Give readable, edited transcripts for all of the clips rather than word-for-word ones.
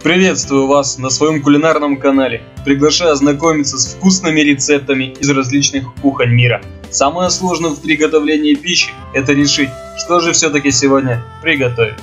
Приветствую вас на своем кулинарном канале. Приглашаю ознакомиться с вкусными рецептами из различных кухонь мира. Самое сложное в приготовлении пищи – это решить, что же все-таки сегодня приготовить.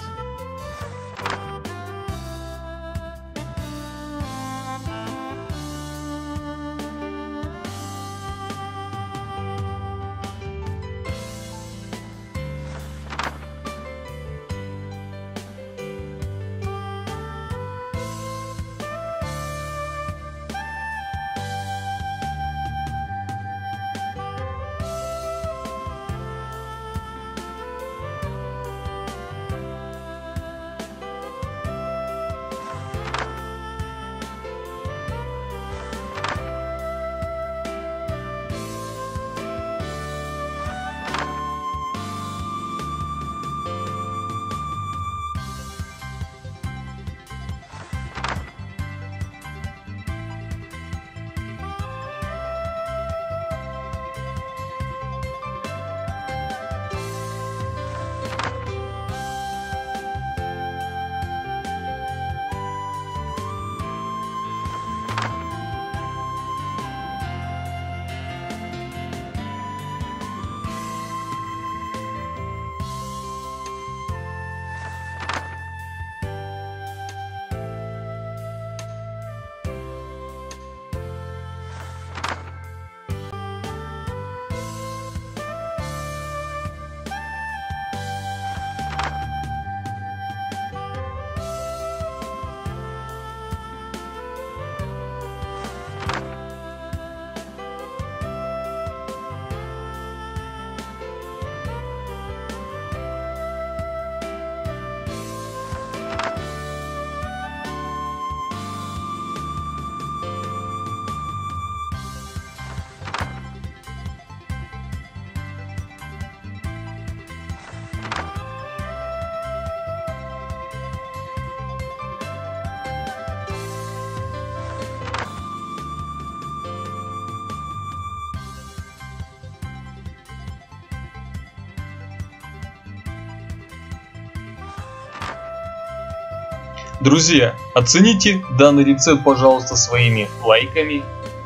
Друзья, оцените данный рецепт, пожалуйста, своими лайками.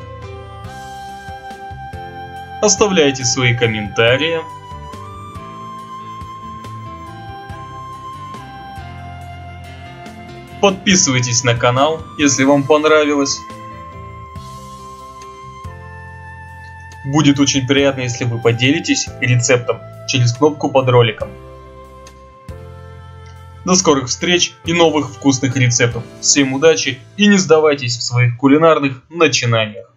Оставляйте свои комментарии. Подписывайтесь на канал, если вам понравилось. Будет очень приятно, если вы поделитесь рецептом через кнопку под роликом. До скорых встреч и новых вкусных рецептов. Всем удачи и не сдавайтесь в своих кулинарных начинаниях.